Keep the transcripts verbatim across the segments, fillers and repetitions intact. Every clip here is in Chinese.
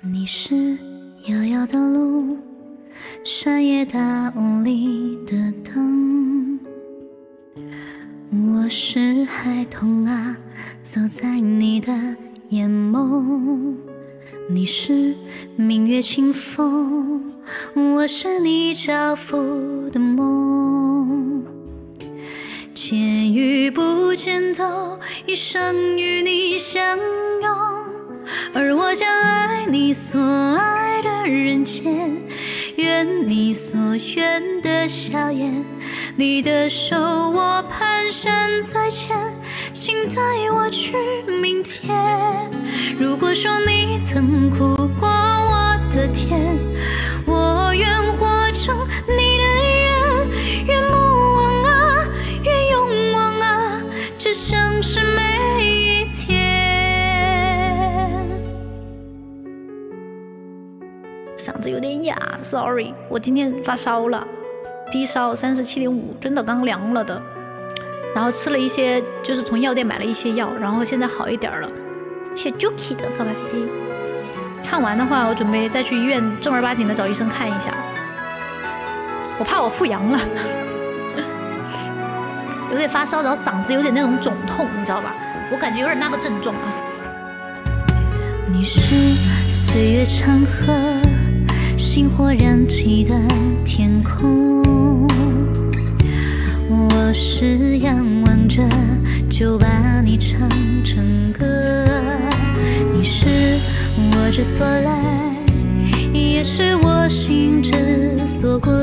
你是遥遥的路，山野大雾里的灯。我是孩童啊，走在你的眼眸。你是明月清风，我是你照拂的梦。见与不见都一生与你相拥，而我将爱你所爱的人间，愿你所愿的笑颜。你的手我蹒跚在前，请带我去明天。如果说你曾苦过我的甜，我愿活成你的愿，愿不忘啊，愿永忘啊，这生是每一天。嗓子有点哑 ，sorry， 我今天发烧了，低烧三十七点五，真的刚凉了的。然后吃了一些，就是从药店买了一些药，然后现在好一点了。谢 Juki 的告白飞机。唱完的话，我准备再去医院正儿八经的找医生看一下。我怕我复阳了，有点发烧，然后嗓子有点那种肿痛，你知道吧？我感觉有点那个症状啊。你是岁月长河，星火燃起的天空。我是仰望着就把你唱成歌，你是我之所来，也是我心之所归。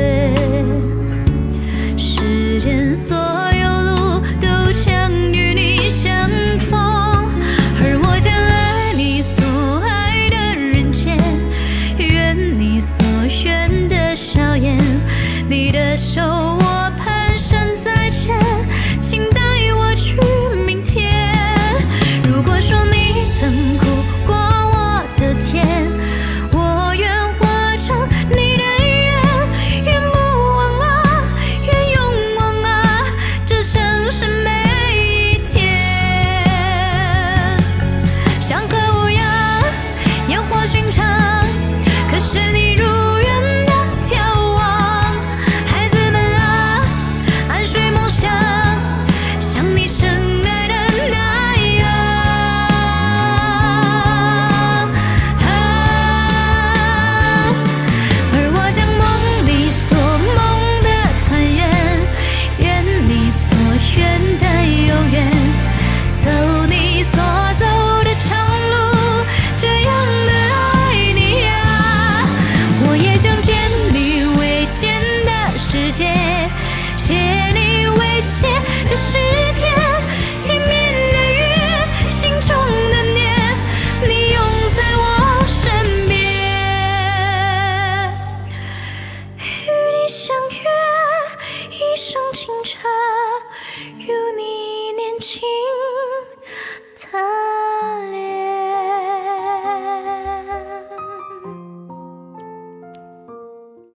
世间所有路都将与你相逢，而我将爱你所爱的人间，愿你所愿的笑颜。你的手我蹒跚在前，请带我去明天。如果说你曾苦过我的甜，我愿活成你的愿，愿不忘啊，愿永忘啊，这生是每一天。像歌舞样，烟火寻常，可是你如愿的眺望。孩子们啊，安睡梦乡，像你深爱的那样。啊，而我将梦里所梦的团圆，愿你所愿的永远，走你所走的长路，这样的爱你呀。我也将见你未见的世界，写你未写的诗篇。天边的月，心中的念，你永在我身边。与你相约，一生清澈，如你年轻的